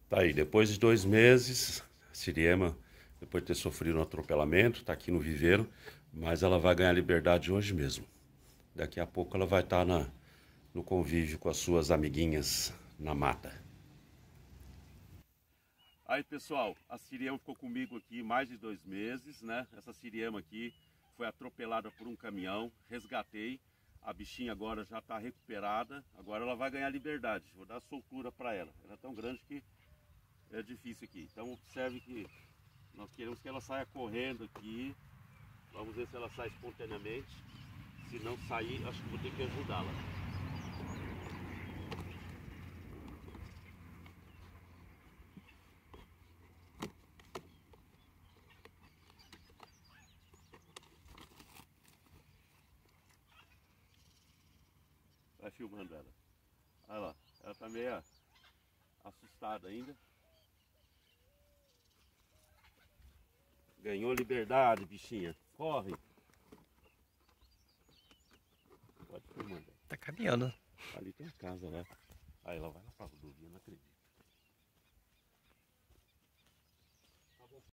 Tá aí, depois de 2 meses, a Siriema, depois de ter sofrido um atropelamento, tá aqui no viveiro, mas ela vai ganhar liberdade hoje mesmo. Daqui a pouco ela vai estar no convívio com as suas amiguinhas na mata. Aí pessoal, a Siriema ficou comigo aqui mais de 2 meses, né? Essa Siriema aqui foi atropelada por um caminhão, resgatei. A bichinha agora já está recuperada, agora ela vai ganhar liberdade. Vou dar soltura para ela. Ela é tão grande que é difícil aqui. Então observe que nós queremos que ela saia correndo aqui. Vamos ver se ela sai espontaneamente. Se não sair, acho que vou ter que ajudá-la. Vai filmando ela. Olha lá, ela tá meio assustada ainda. Ganhou liberdade, bichinha. Corre. Pode filmar. Tá caminhando. Ali tem a casa lá. Aí ela vai lá pra rodovia, não acredito.